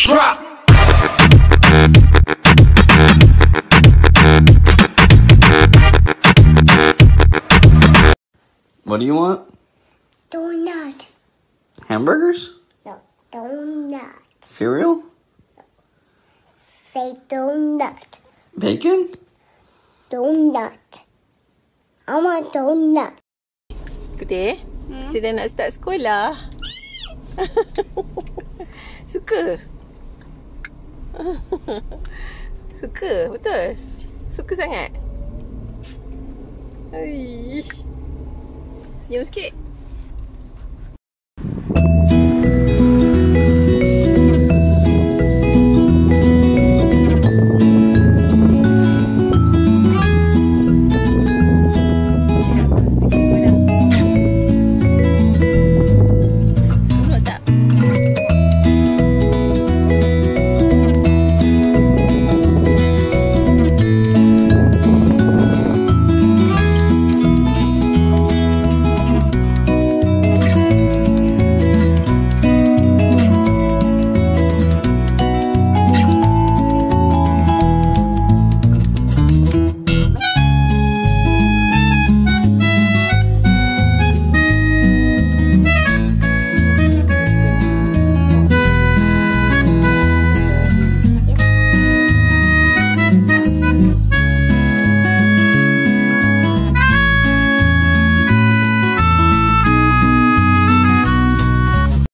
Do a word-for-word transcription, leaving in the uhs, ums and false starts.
drop. What do you want? Donut. Hamburgers? No, donut. Cereal? Say donut. Bacon? Donut. I want donut. Kuteh, hmm? Kita dah nak start sekolah. Suka? Suka, betul? Suka sangat? Aish. Senyum sikit.